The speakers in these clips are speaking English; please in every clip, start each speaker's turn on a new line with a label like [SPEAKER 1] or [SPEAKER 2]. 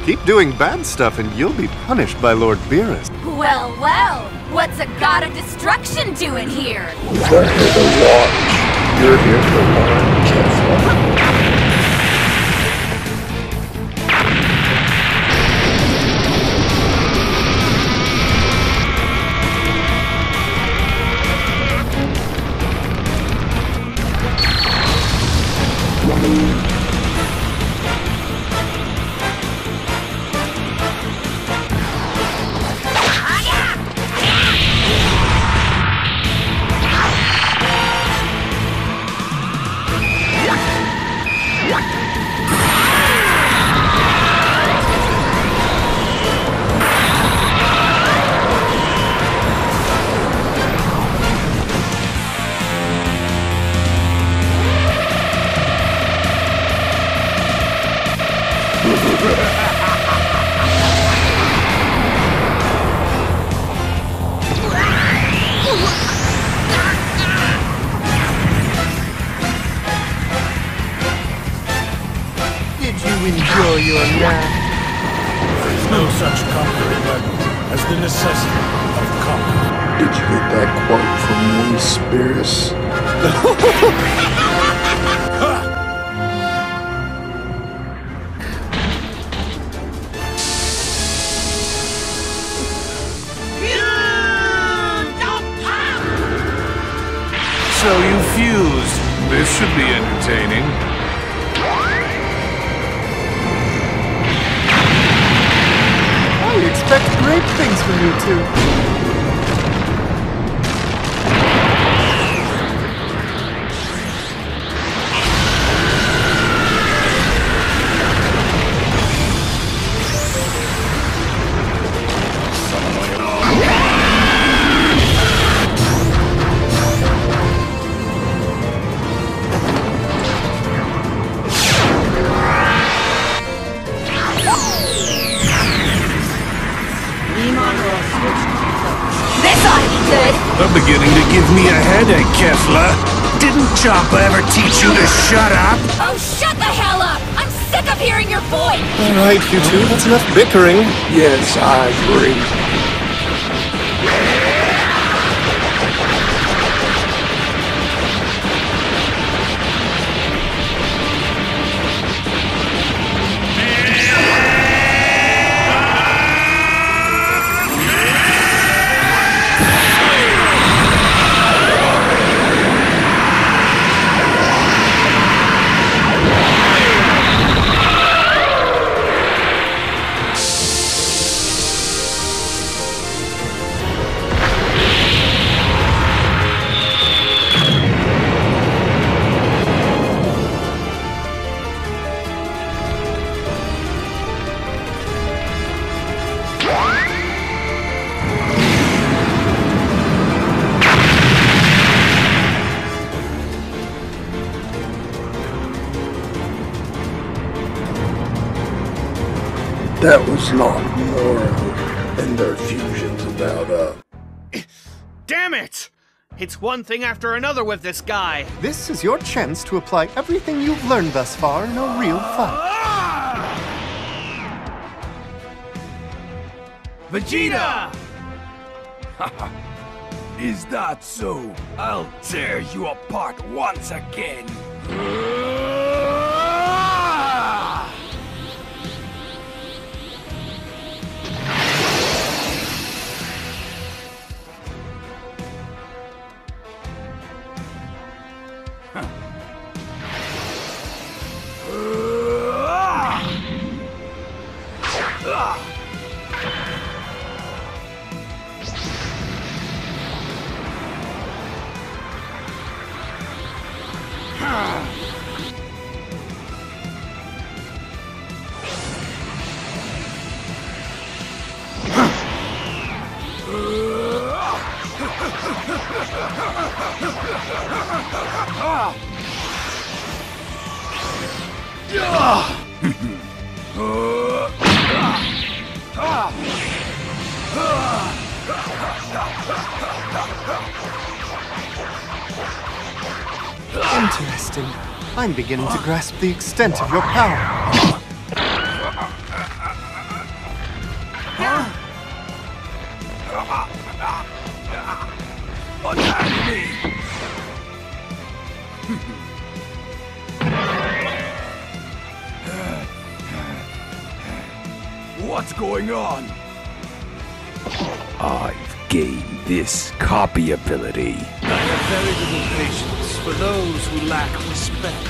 [SPEAKER 1] Keep doing bad stuff and you'll be punished by Lord Beerus.
[SPEAKER 2] Well, well, what's a god of destruction doing here?
[SPEAKER 3] We're here to watch. You're here to learn, Kefla.
[SPEAKER 4] Did you enjoy your nap?
[SPEAKER 5] There's no such conquering weapon as the necessity of conquering.
[SPEAKER 3] Did you get that quote from Whis, Beerus?
[SPEAKER 6] So you fused. This should be entertaining.
[SPEAKER 4] I expect great things from you two.
[SPEAKER 6] They're beginning to give me a headache, Kefla. Didn't Choppa ever teach you to shut up?
[SPEAKER 2] Oh, shut the hell up! I'm sick of hearing your voice!
[SPEAKER 1] Alright, you two, that's enough bickering.
[SPEAKER 3] Yes, I agree. That was not Moro, and their fusion's about up.
[SPEAKER 7] Damn it! It's one thing after another with this guy.
[SPEAKER 4] This is your chance to apply everything you've learned thus far in a real fight.
[SPEAKER 7] Vegeta!
[SPEAKER 5] Is that so? I'll tear you apart once again.
[SPEAKER 4] Interesting. I'm beginning to grasp the extent of your power.
[SPEAKER 6] Attack me! What's going on? I've gained this copy ability.
[SPEAKER 5] I have very little patience for those who lack respect.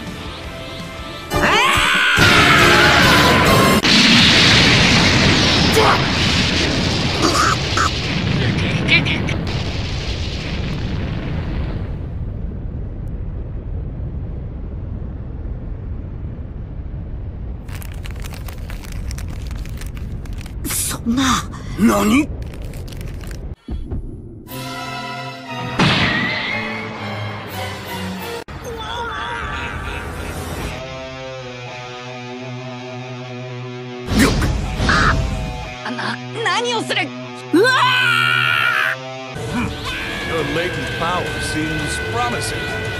[SPEAKER 6] NANI?!
[SPEAKER 5] Your latent power seems promising.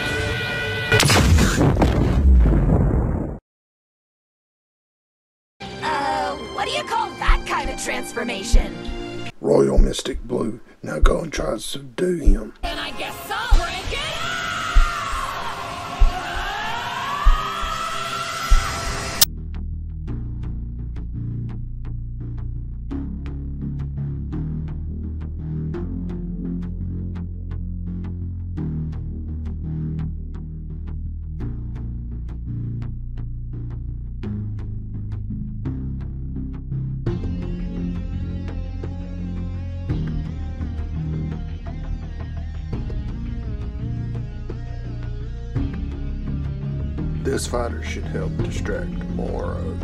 [SPEAKER 2] What do you call that kind of transformation?
[SPEAKER 3] Royal Mystic Blue. Now go and try to subdue him.
[SPEAKER 2] And I guess I'll break it up!
[SPEAKER 3] This fighter should help distract Moro.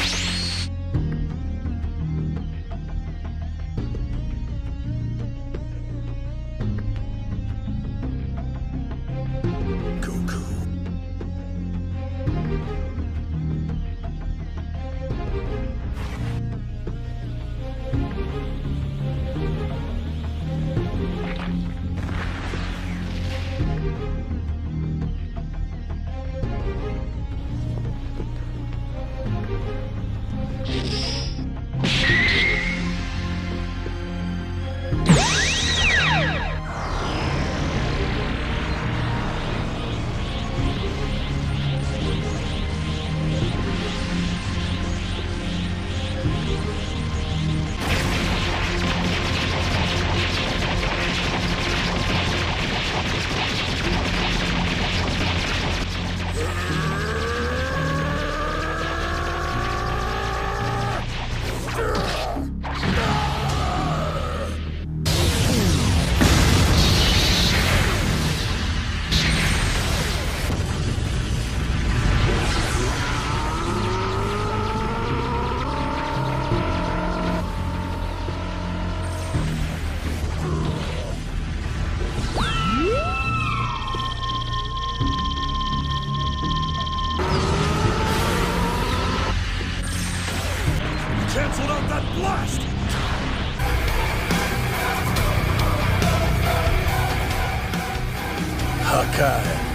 [SPEAKER 5] Canceled out that blast! Hakai.